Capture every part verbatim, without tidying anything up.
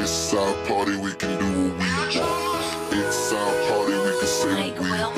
It's our party, we can do what we want. It's our party, we can say what we want.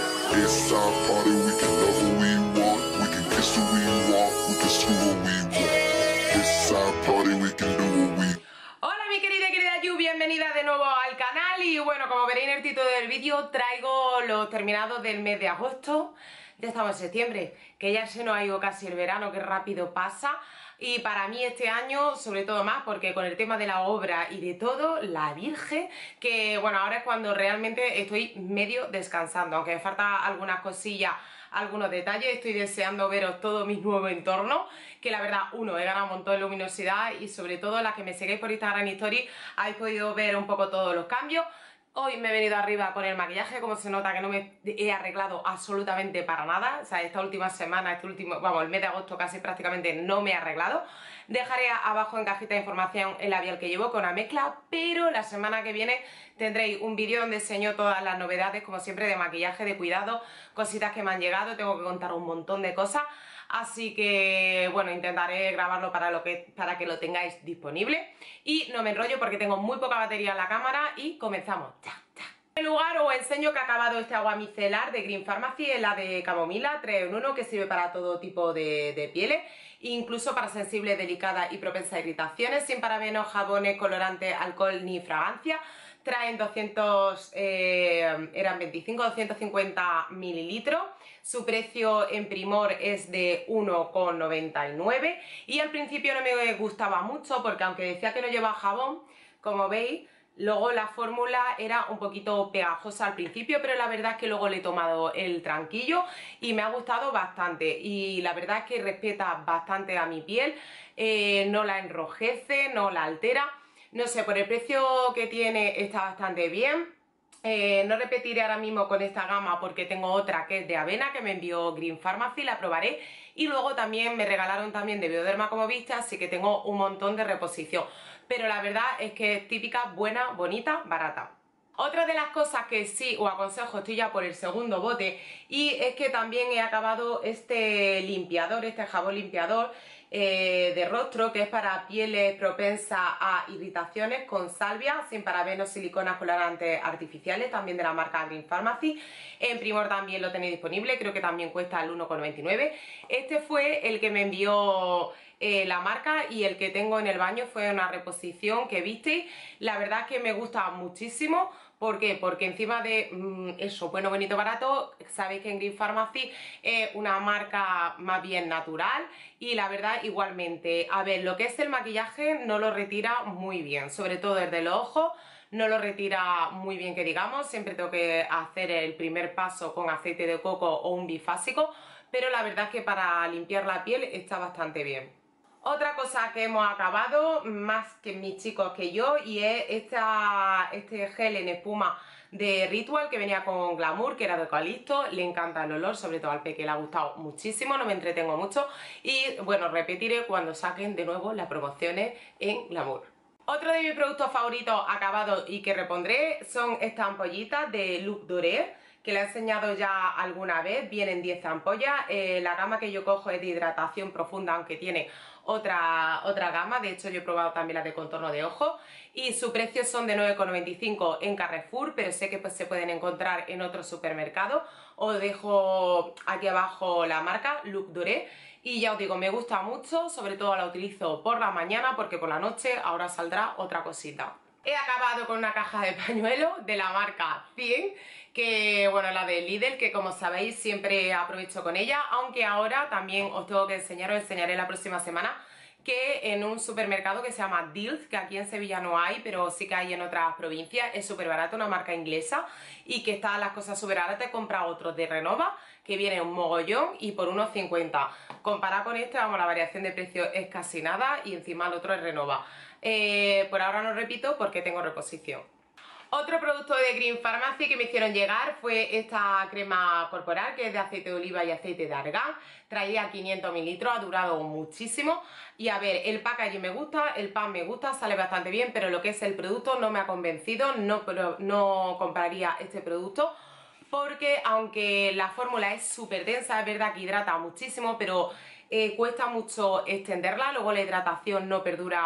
It's our party, we can love what we want. We can kiss what we want, we can screw what we want. It's our party, we can do what we want. Hola mi querida y querida Yu, bienvenida de nuevo al canal. Y bueno, como veréis en el título del vídeo, traigo los terminados del mes de agosto. Ya estamos en septiembre, que ya se nos ha ido casi el verano, que rápido pasa. Y para mí este año, sobre todo más, porque con el tema de la obra y de todo, la Virgen, que bueno, ahora es cuando realmente estoy medio descansando, aunque me faltan algunas cosillas, algunos detalles. Estoy deseando veros todo mi nuevo entorno, que la verdad, uno, he ganado un montón de luminosidad y sobre todo las que me seguís por Instagram Stories habéis podido ver un poco todos los cambios. Hoy me he venido arriba con el maquillaje, como se nota que no me he arreglado absolutamente para nada. O sea, esta última semana, este último, vamos, el mes de agosto casi prácticamente no me he arreglado. Dejaré abajo en cajita de información el labial que llevo con la mezcla, pero la semana que viene tendréis un vídeo donde enseño todas las novedades, como siempre, de maquillaje, de cuidado, cositas que me han llegado. Tengo que contar un montón de cosas. Así que, bueno, intentaré grabarlo para, lo que, para que lo tengáis disponible. Y no me enrollo porque tengo muy poca batería en la cámara y comenzamos. ¡Cha, cha! En primer lugar os enseño que ha acabado este agua micelar de Green Pharmacy, es la de camomila, tres en uno, que sirve para todo tipo de, de pieles, incluso para sensibles, delicadas y propensas a irritaciones, sin parabenos, jabones, colorantes, alcohol ni fragancia. Traen doscientos, eh, eran veinticinco, doscientos cincuenta mililitros. Su precio en Primor es de uno con noventa y nueve y al principio no me gustaba mucho porque aunque decía que no lleva jabón, como veis, luego la fórmula era un poquito pegajosa al principio, pero la verdad es que luego le he tomado el tranquillo y me ha gustado bastante. Y la verdad es que respeta bastante a mi piel, eh, no la enrojece, no la altera. No sé, por el precio que tiene está bastante bien. Eh, no repetiré ahora mismo con esta gama porque tengo otra que es de avena que me envió Green Pharmacy, la probaré. Y luego también me regalaron también de Bioderma, como viste, así que tengo un montón de reposición. Pero la verdad es que es típica, buena, bonita, barata. Otra de las cosas que sí os aconsejo, estoy ya por el segundo bote, y es que también he acabado este limpiador, este jabón limpiador eh, de rostro, que es para pieles propensas a irritaciones, con salvia, sin parabenos, siliconas, colorantes artificiales, también de la marca Green Pharmacy. En Primor también lo tenéis disponible, creo que también cuesta el uno con noventa y nueve. Este fue el que me envió Eh, la marca y el que tengo en el baño fue una reposición que visteis. La verdad es que me gusta muchísimo. ¿Por qué? Porque encima de mmm, eso, bueno, bonito, barato, sabéis que en Green Pharmacy es una marca más bien natural y la verdad igualmente, a ver, lo que es el maquillaje no lo retira muy bien, sobre todo desde los ojos. No lo retira muy bien, que digamos, siempre tengo que hacer el primer paso con aceite de coco o un bifásico, pero la verdad es que para limpiar la piel está bastante bien. Otra cosa que hemos acabado, más que mis chicos que yo, y es esta, este gel en espuma de Ritual que venía con Glamour, que era de eucalipto. Le encanta el olor, sobre todo al peque le ha gustado muchísimo, no me entretengo mucho. Y bueno, repetiré cuando saquen de nuevo las promociones en Glamour. Otro de mis productos favoritos acabados y que repondré son estas ampollitas de Look Doré, que le he enseñado ya alguna vez. Vienen diez ampollas. Eh, la gama que yo cojo es de hidratación profunda, aunque tiene otra, otra gama. De hecho, yo he probado también la de contorno de ojos y su precio son de nueve con noventa y cinco en Carrefour, pero sé que pues, se pueden encontrar en otros supermercados. Os dejo aquí abajo la marca Look Doré. Y ya os digo, me gusta mucho, sobre todo la utilizo por la mañana porque por la noche ahora saldrá otra cosita. He acabado con una caja de pañuelos de la marca cien, que bueno, la de Lidl, que como sabéis siempre aprovecho con ella, aunque ahora también os tengo que enseñar, os enseñaré la próxima semana, que en un supermercado que se llama Dealz, que aquí en Sevilla no hay, pero sí que hay en otras provincias, es súper barato, una marca inglesa, y que están las cosas súper baratas. He comprado otros de Renova, que viene un mogollón y por unos cincuenta. Comparado con este, vamos, la variación de precio es casi nada y encima el otro es Renova. Eh, por ahora no repito porque tengo reposición. Otro producto de Green Pharmacy que me hicieron llegar fue esta crema corporal, que es de aceite de oliva y aceite de argán. Traía quinientos mililitros, ha durado muchísimo. Y a ver, el packaging me gusta, el pan me gusta, sale bastante bien, pero lo que es el producto no me ha convencido, no, pero no compraría este producto. Porque aunque la fórmula es súper densa, es verdad que hidrata muchísimo, pero eh, cuesta mucho extenderla, luego la hidratación no perdura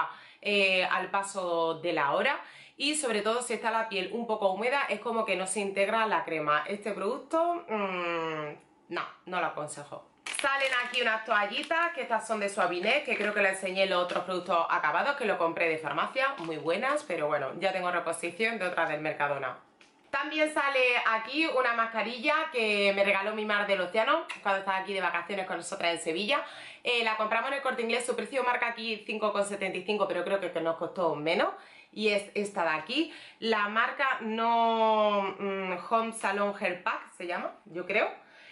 eh, al paso de la hora. Y sobre todo si está la piel un poco húmeda es como que no se integra la crema. Este producto, mmm, no, no lo aconsejo. Salen aquí unas toallitas, que estas son de Suavinet, que creo que les enseñé los otros productos acabados, que lo compré de farmacia, muy buenas, pero bueno, ya tengo reposición de otras del Mercadona. También sale aquí una mascarilla que me regaló mi mar del océano cuando estaba aquí de vacaciones con nosotras en Sevilla. Eh, la compramos en el Corte Inglés, su precio marca aquí cinco con setenta y cinco, pero creo que, que nos costó menos. Y es esta de aquí. La marca no mmm, Home Salon Hair Pack se llama, yo creo.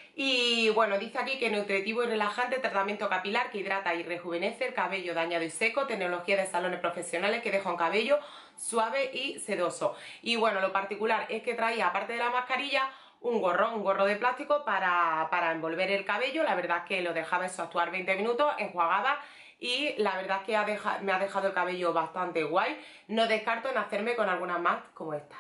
Y bueno, dice aquí que nutritivo y relajante, tratamiento capilar que hidrata y rejuvenece el cabello dañado y seco, tecnología de salones profesionales que deja un cabello suave y sedoso. Y bueno, lo particular es que traía, aparte de la mascarilla, un gorro, un gorro de plástico para, para envolver el cabello. La verdad es que lo dejaba eso actuar veinte minutos, enjuagaba, y la verdad es que ha deja, me ha dejado el cabello bastante guay. No descarto en hacerme con algunas más como esta.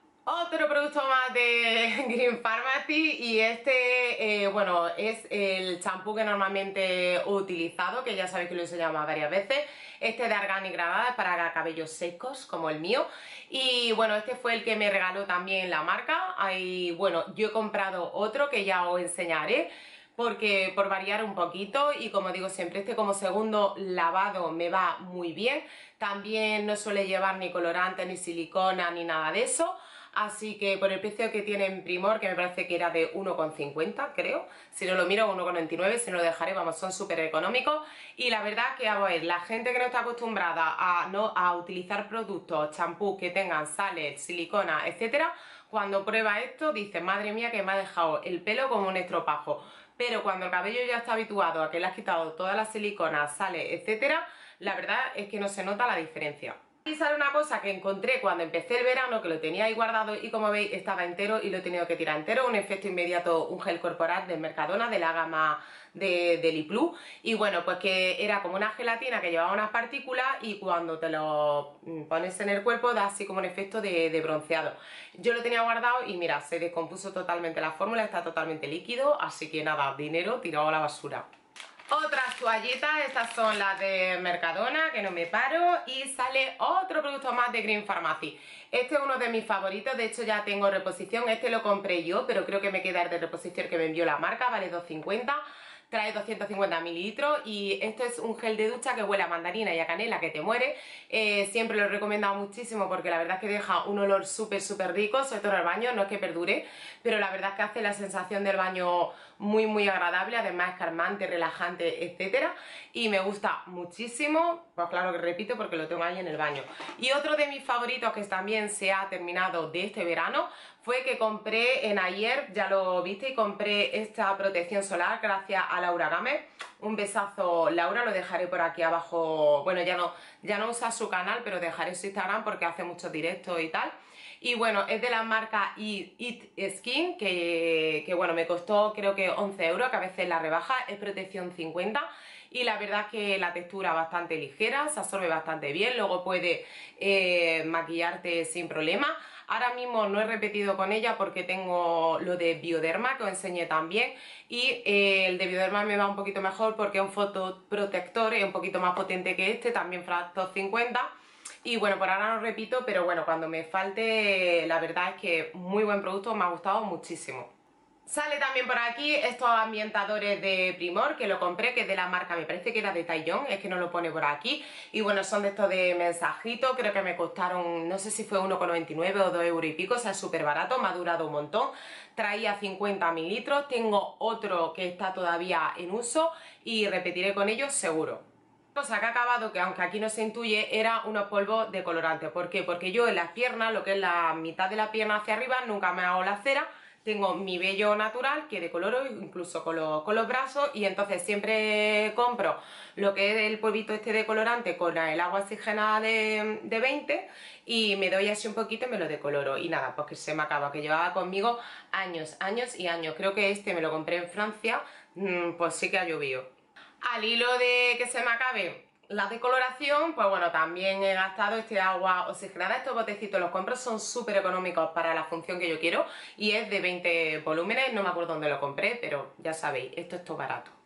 Otro producto más de Green Pharmacy, y este, eh, bueno, es el champú que normalmente he utilizado, que ya sabéis que lo he enseñado varias veces. Este de Argan y Granada para cabellos secos, como el mío. Y bueno, este fue el que me regaló también la marca. Y bueno, yo he comprado otro que ya os enseñaré, porque por variar un poquito, y como digo siempre, este como segundo lavado me va muy bien. También no suele llevar ni colorante, ni silicona, ni nada de eso. Así que por el precio que tiene en Primor, que me parece que era de uno con cincuenta, creo, si no lo miro uno con veintinueve, si no lo dejaré, vamos, son súper económicos. Y la verdad que, a ver, la gente que no está acostumbrada a, no, a utilizar productos, champú que tengan sales, silicona, etcétera, cuando prueba esto dice, madre mía, que me ha dejado el pelo como un estropajo. Pero cuando el cabello ya está habituado a que le has quitado todas las siliconas, sales, etcétera, la verdad es que no se nota la diferencia. Y sale una cosa que encontré cuando empecé el verano, que lo tenía ahí guardado y como veis estaba entero y lo he tenido que tirar entero. Un efecto inmediato, un gel corporal del Mercadona, de la gama de, de Liplu. Y bueno, pues que era como una gelatina que llevaba unas partículas, y cuando te lo pones en el cuerpo da así como un efecto de, de bronceado. Yo lo tenía guardado y mira, se descompuso totalmente la fórmula, está totalmente líquido, así que nada, dinero tirado a la basura. Otras toallitas, estas son las de Mercadona, que no me paro, y sale otro producto más de Green Pharmacy. Este es uno de mis favoritos, de hecho ya tengo reposición, este lo compré yo, pero creo que me queda el de reposición que me envió la marca, vale dos cincuenta. Trae doscientos cincuenta mililitros, y esto es un gel de ducha que huele a mandarina y a canela que te muere. Eh, siempre lo he recomendado muchísimo porque la verdad es que deja un olor súper súper rico, sobre todo en el baño, no es que perdure, pero la verdad es que hace la sensación del baño muy muy agradable, además es calmante, relajante, etcétera, y me gusta muchísimo, pues claro que repito porque lo tengo ahí en el baño. Y otro de mis favoritos que también se ha terminado de este verano fue que compré en ayer, ya lo viste, y compré esta protección solar gracias a Laura Gámez. Un besazo, Laura, lo dejaré por aquí abajo. Bueno, ya no, ya no usa su canal, pero dejaré su Instagram porque hace muchos directos y tal. Y bueno, es de la marca It Skin, que, que bueno, me costó creo que once euros, que a veces la rebaja, es protección cincuenta. Y la verdad es que la textura bastante ligera, se absorbe bastante bien, luego puede eh, maquillarte sin problema. Ahora mismo no he repetido con ella porque tengo lo de Bioderma, que os enseñé también, y eh, el de Bioderma me va un poquito mejor porque es un fotoprotector, es un poquito más potente que este, también Fractos cincuenta. Y bueno, por ahora no repito, pero bueno, cuando me falte, la verdad es que muy buen producto, me ha gustado muchísimo. Sale también por aquí estos ambientadores de Primor, que lo compré, que es de la marca, me parece que era de Taillon, es que no lo pone por aquí. Y bueno, son de estos de mensajito, creo que me costaron, no sé si fue uno con noventa y nueve o dos euros y pico, o sea, súper barato, me ha durado un montón. Traía cincuenta mililitros, tengo otro que está todavía en uso y repetiré con ellos seguro. Cosa que ha acabado, que aunque aquí no se intuye, era unos polvos de colorante. ¿Por qué? Porque yo en las piernas, lo que es la mitad de la pierna hacia arriba, nunca me hago la cera. Tengo mi vello natural que decoloro incluso con los, con los brazos, y entonces siempre compro lo que es el polvito este de colorante con el agua oxigenada de, de veinte, y me doy así un poquito y me lo decoloro. Y nada, pues que se me acaba, que llevaba conmigo años, años y años. Creo que este me lo compré en Francia, pues sí que ha llovido. Al hilo de que se me acabe la decoloración, pues bueno, también he gastado este agua oxigenada. Estos botecitos los compro, son súper económicos para la función que yo quiero, y es de veinte volúmenes, no me acuerdo dónde lo compré, pero ya sabéis, esto es todo barato.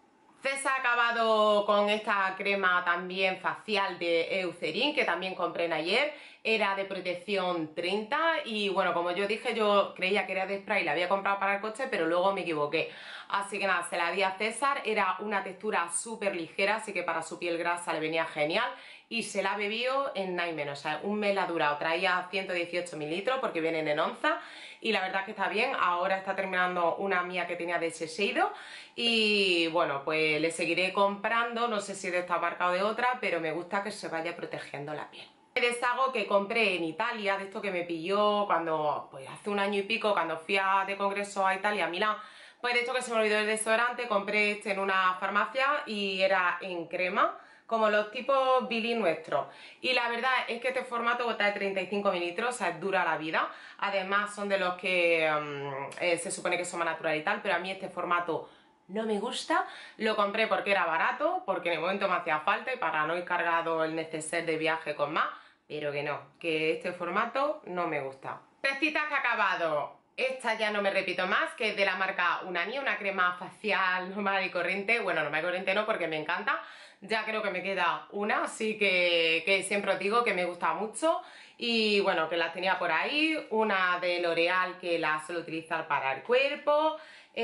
César ha acabado con esta crema también facial de Eucerin, que también compré en ayer. Era de protección treinta y bueno, como yo dije, yo creía que era de spray, la había comprado para el coche, pero luego me equivoqué. Así que nada, se la di a César, era una textura súper ligera, así que para su piel grasa le venía genial. Y se la bebió en nada menos, o sea, un mes la ha durado. Traía ciento dieciocho mililitros porque vienen en onza y la verdad es que está bien. Ahora está terminando una mía que tenía de Shiseido y bueno, pues le seguiré comprando, no sé si de esta marca o de otra, pero me gusta que se vaya protegiendo la piel. Me deshago que compré en Italia, de esto que me pilló cuando, pues hace un año y pico, cuando fui a, de congreso a Italia, a Milán, pues de esto que se me olvidó el desodorante, compré este en una farmacia y era en crema, como los tipos Billy nuestros. Y la verdad es que este formato bota de treinta y cinco mililitros, o sea, dura la vida. Además son de los que um, eh, se supone que son más naturales y tal, pero a mí este formato no me gusta. Lo compré porque era barato, porque en el momento me hacía falta y para no ir cargado el neceser de viaje con más, pero que no, que este formato no me gusta. Tres citas que he acabado. Esta ya no me repito más, que es de la marca Unani, una crema facial normal y corriente. Bueno, normal y corriente no, porque me encanta. Ya creo que me queda una, así que, que siempre os digo que me gusta mucho. Y bueno, que las tenía por ahí. Una de L'Oreal que la suelo utilizar para el cuerpo.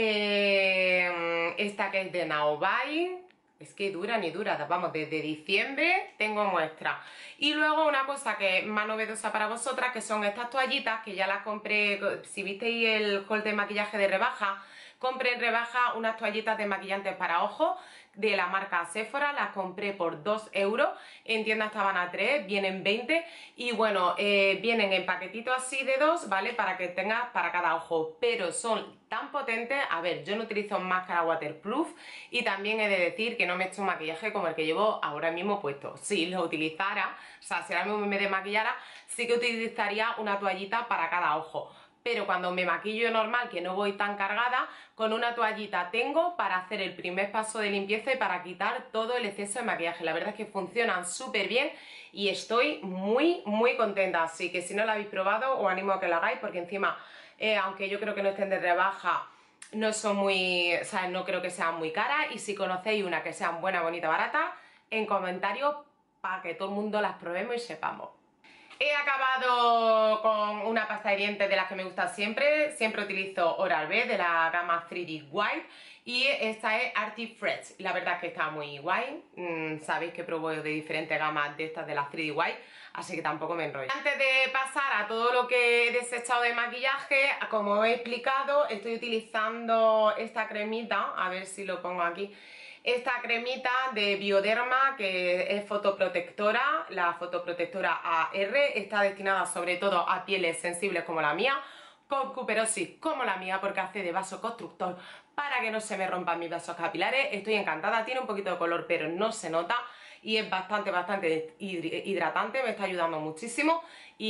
Eh, esta que es de Naobai. Es que dura ni dura, vamos, desde diciembre tengo muestra. Y luego una cosa que es más novedosa para vosotras, que son estas toallitas, que ya las compré, si visteis el haul de maquillaje de rebaja, compré en rebaja unas toallitas de maquillantes para ojos de la marca Sephora, las compré por dos euros, en tienda estaban a tres, vienen veinte y bueno, eh, vienen en paquetitos así de dos, ¿vale? Para que tengas para cada ojo, pero son tan potentes. A ver, yo no utilizo máscara waterproof y también he de decir que no me he hecho un maquillaje como el que llevo ahora mismo puesto. Si lo utilizara, o sea, si ahora mismo me desmaquillara, sí que utilizaría una toallita para cada ojo. Pero cuando me maquillo normal, que no voy tan cargada, con una toallita tengo para hacer el primer paso de limpieza y para quitar todo el exceso de maquillaje. La verdad es que funcionan súper bien y estoy muy, muy contenta. Así que si no lo habéis probado, os animo a que lo hagáis, porque encima, eh, aunque yo creo que no estén de rebaja, no son muy, o sea, no creo que sean muy caras. Y si conocéis una que sea buena, bonita, barata, en comentarios para que todo el mundo las probemos y sepamos. He acabado con una pasta de dientes de las que me gusta siempre. Siempre utilizo Oral-B de la gama tres D White. Y esta es Artifresh. La verdad es que está muy guay. Mm, sabéis que pruebo de diferentes gamas de estas de las tres D White, así que tampoco me enrollo. Antes de pasar a todo lo que he desechado de maquillaje, como he explicado, estoy utilizando esta cremita. A ver si lo pongo aquí. Esta cremita de Bioderma, que es fotoprotectora, la fotoprotectora A R, está destinada sobre todo a pieles sensibles como la mía, con cuperosis como la mía, porque hace de vasoconstrictor para que no se me rompan mis vasos capilares. Estoy encantada, tiene un poquito de color pero no se nota y es bastante, bastante hidratante, me está ayudando muchísimo.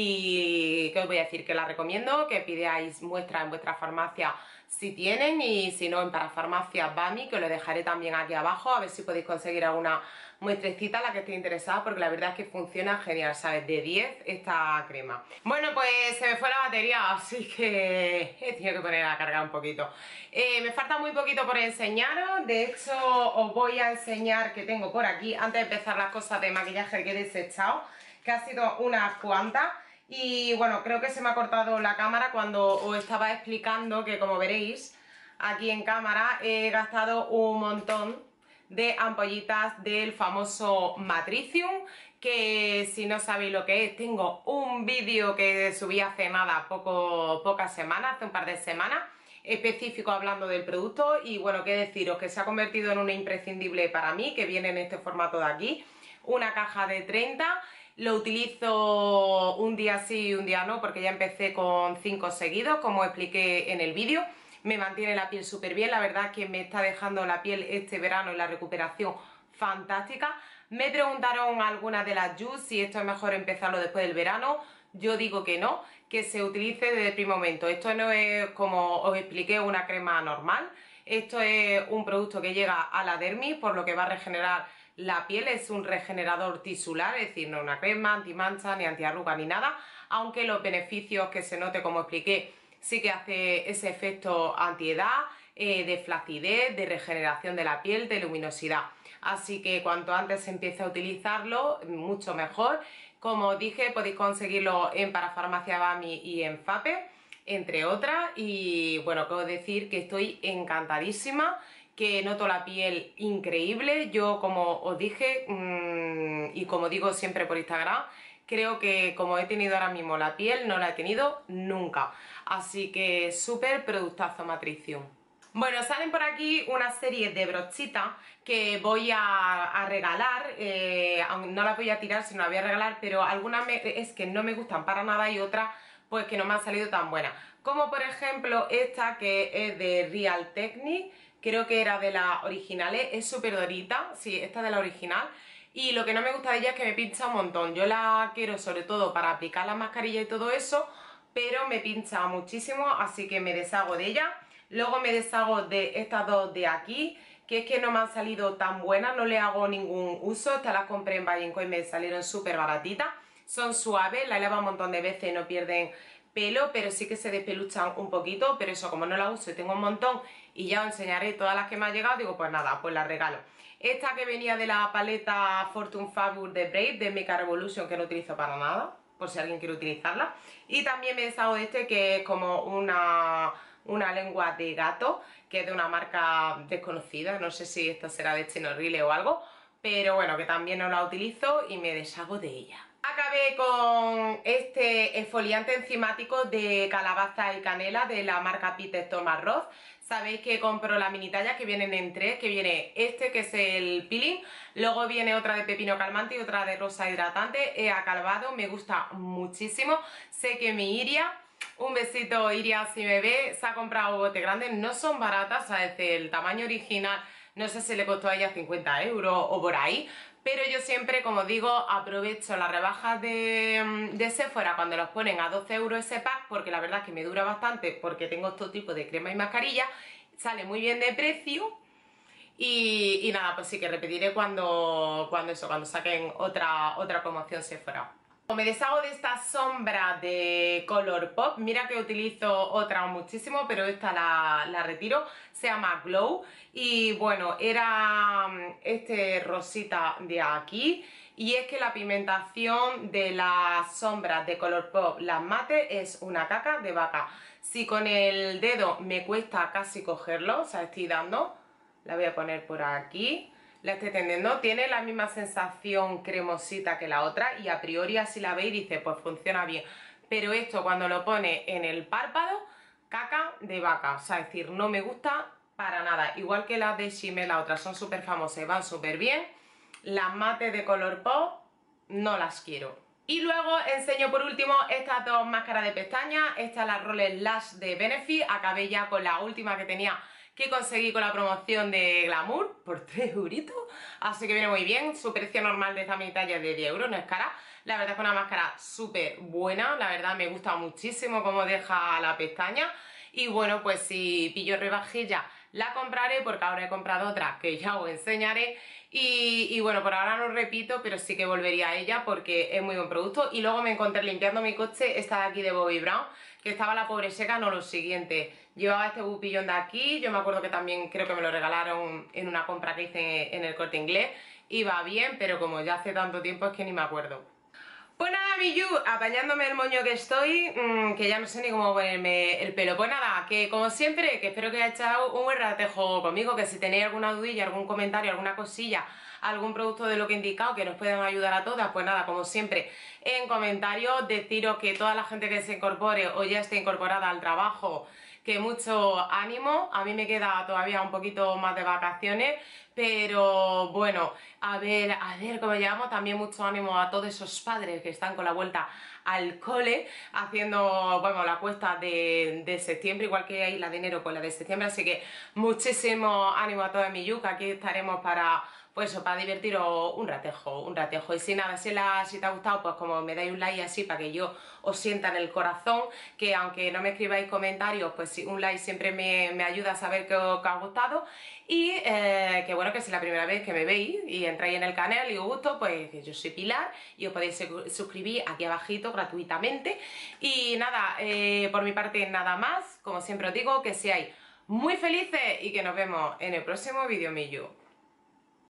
Y ¿qué os voy a decir? Que la recomiendo, que pidáis muestra en vuestra farmacia si tienen, y si no en Parafarmacia Bami, que os lo dejaré también aquí abajo, a ver si podéis conseguir alguna muestrecita a la que esté interesada, porque la verdad es que funciona genial, ¿sabes? De diez esta crema. Bueno, pues se me fue la batería, así que he tenido que poner a cargar un poquito. Eh, me falta muy poquito por enseñaros, de hecho os voy a enseñar que tengo por aquí, antes de empezar las cosas de maquillaje que he desechado, que ha sido unas cuantas. Y bueno, creo que se me ha cortado la cámara cuando os estaba explicando que, como veréis aquí en cámara, he gastado un montón de ampollitas del famoso Matricium, que si no sabéis lo que es, tengo un vídeo que subí hace nada, poco, pocas semanas, hace un par de semanas, específico hablando del producto. Y bueno, qué deciros, que se ha convertido en una imprescindible para mí, que viene en este formato de aquí, una caja de treinta. Lo utilizo un día sí y un día no, porque ya empecé con cinco seguidos, como expliqué en el vídeo. Me mantiene la piel súper bien, la verdad es que me está dejando la piel este verano y la recuperación fantástica. Me preguntaron algunas de las Juice si esto es mejor empezarlo después del verano. Yo digo que no, que se utilice desde el primer momento. Esto no es, como os expliqué, una crema normal. Esto es un producto que llega a la dermis, por lo que va a regenerar la piel. Es un regenerador tisular, es decir, no una crema antimancha, ni antiarruga, ni nada. Aunque los beneficios que se note, como expliqué, sí que hace ese efecto antiedad, eh, de flacidez, de regeneración de la piel, de luminosidad. Así que cuanto antes empiece a utilizarlo, mucho mejor. Como dije, podéis conseguirlo en Parafarmacia Bami y en Fape, entre otras. Y bueno, puedo decir que estoy encantadísima, que noto la piel increíble. Yo, como os dije, mmm, y como digo siempre por Instagram, creo que como he tenido ahora mismo la piel, no la he tenido nunca. Así que súper productazo matricio. Bueno, salen por aquí una serie de brochitas que voy a, a regalar, eh, no las voy a tirar, sino las voy a regalar, pero algunas me, es que no me gustan para nada y otras pues que no me han salido tan buenas. Como por ejemplo esta que es de Real Technique, creo que era de las originales, es súper dorita, sí, esta es de la original. Y lo que no me gusta de ella es que me pincha un montón. Yo la quiero sobre todo para aplicar la mascarilla y todo eso, pero me pincha muchísimo, así que me deshago de ella. Luego me deshago de estas dos de aquí, que es que no me han salido tan buenas, no le hago ningún uso. Estas las compré en Buy and Coin y me salieron súper baratitas. Son suaves, las he lavado un montón de veces y no pierden pelo, pero sí que se despeluchan un poquito. Pero eso, como no la uso y tengo un montón y ya os enseñaré todas las que me han llegado, digo pues nada, pues las regalo. Esta que venía de la paleta Fortune Fabulous de Brave, de Makeup Revolution, que no utilizo para nada, por si alguien quiere utilizarla. Y también me he deshago de este, que es como una... una lengua de gato, que es de una marca desconocida, no sé si esto será de Chinorrile o algo, pero bueno, que también no la utilizo y me deshago de ella. Acabé con este exfoliante enzimático de calabaza y canela de la marca Peter Thomas Roth. Sabéis que compro la mini talla, que vienen en tres, que viene este que es el peeling, luego viene otra de pepino calmante y otra de rosa hidratante. He acalvado, me gusta muchísimo. Sé que mi Iria, un besito Iria si me ve, se ha comprado un bote grande, no son baratas, ¿sabes? El tamaño original no sé si le costó a ella cincuenta euros o por ahí, pero yo siempre, como digo, aprovecho las rebajas de, de Sephora cuando los ponen a doce euros ese pack, porque la verdad es que me dura bastante, porque tengo todo tipo de crema y mascarilla, sale muy bien de precio. Y, y nada, pues sí que repetiré cuando, cuando eso, cuando saquen otra, otra promoción Sephora. Me deshago de esta sombra de Colourpop, mira que utilizo otra muchísimo, pero esta la, la retiro, se llama Glow y bueno, era este rosita de aquí y es que la pigmentación de las sombras de Colourpop, las mate, es una caca de vaca. Si con el dedo me cuesta casi cogerlo, o sea, estoy dando, la voy a poner por aquí. La estoy tendiendo, tiene la misma sensación cremosita que la otra y a priori así la veis y dice pues funciona bien, pero esto cuando lo pone en el párpado, caca de vaca, o sea, es decir, no me gusta para nada. Igual que las de Shimmer, las otras son súper famosas y van súper bien, las mates de Colourpop no las quiero. Y luego enseño por último estas dos máscaras de pestañas. Esta es la Roller Lash de Benefit, acabé ya con la última que tenía, que conseguí con la promoción de Glamour por tres euritos, así que viene muy bien. Su precio normal de esta mini talla es de diez euros, no es cara. La verdad es que es una máscara súper buena, la verdad me gusta muchísimo cómo deja la pestaña. Y bueno, pues si pillo rebajilla la compraré, porque ahora he comprado otra que ya os enseñaré. Y, y bueno, por ahora no repito, pero sí que volvería a ella porque es muy buen producto. Y luego me encontré limpiando mi coche esta de aquí de Bobbi Brown, que estaba la pobre seca, no lo siguiente. Llevaba este bupillón de aquí, yo me acuerdo que también creo que me lo regalaron en una compra que hice en el Corte Inglés. Iba bien, pero como ya hace tanto tiempo es que ni me acuerdo. Pues nada, mi Yu, apañándome el moño que estoy, mmm, que ya no sé ni cómo ponerme el pelo. Pues nada, que como siempre, que espero que hayáis echado un buen ratejo conmigo, que si tenéis alguna dudilla, algún comentario, alguna cosilla, algún producto de lo que he indicado que nos puedan ayudar a todas, pues nada, como siempre, en comentarios, deciros que toda la gente que se incorpore o ya esté incorporada al trabajo, que mucho ánimo. A mí me queda todavía un poquito más de vacaciones, pero bueno, a ver, a ver cómo llevamos. También mucho ánimo a todos esos padres que están con la vuelta al cole, haciendo, bueno, la cuesta de, de septiembre, igual que hay la de enero, pues la de septiembre, así que muchísimo ánimo a toda mi yuca. Aquí estaremos para, pues eso, para divertiros un ratejo, un ratejo. Y si nada, si, la, si te ha gustado, pues como me dais un like así para que yo os sienta en el corazón, que aunque no me escribáis comentarios, pues sí, un like siempre me, me ayuda a saber que os, que os ha gustado. Y eh, que bueno, que si es la primera vez que me veis y entráis en el canal y os gusta, pues que yo soy Pilar y os podéis suscribir aquí abajito gratuitamente. Y nada, eh, por mi parte nada más, como siempre os digo, que seáis muy felices y que nos vemos en el próximo vídeo, Millu.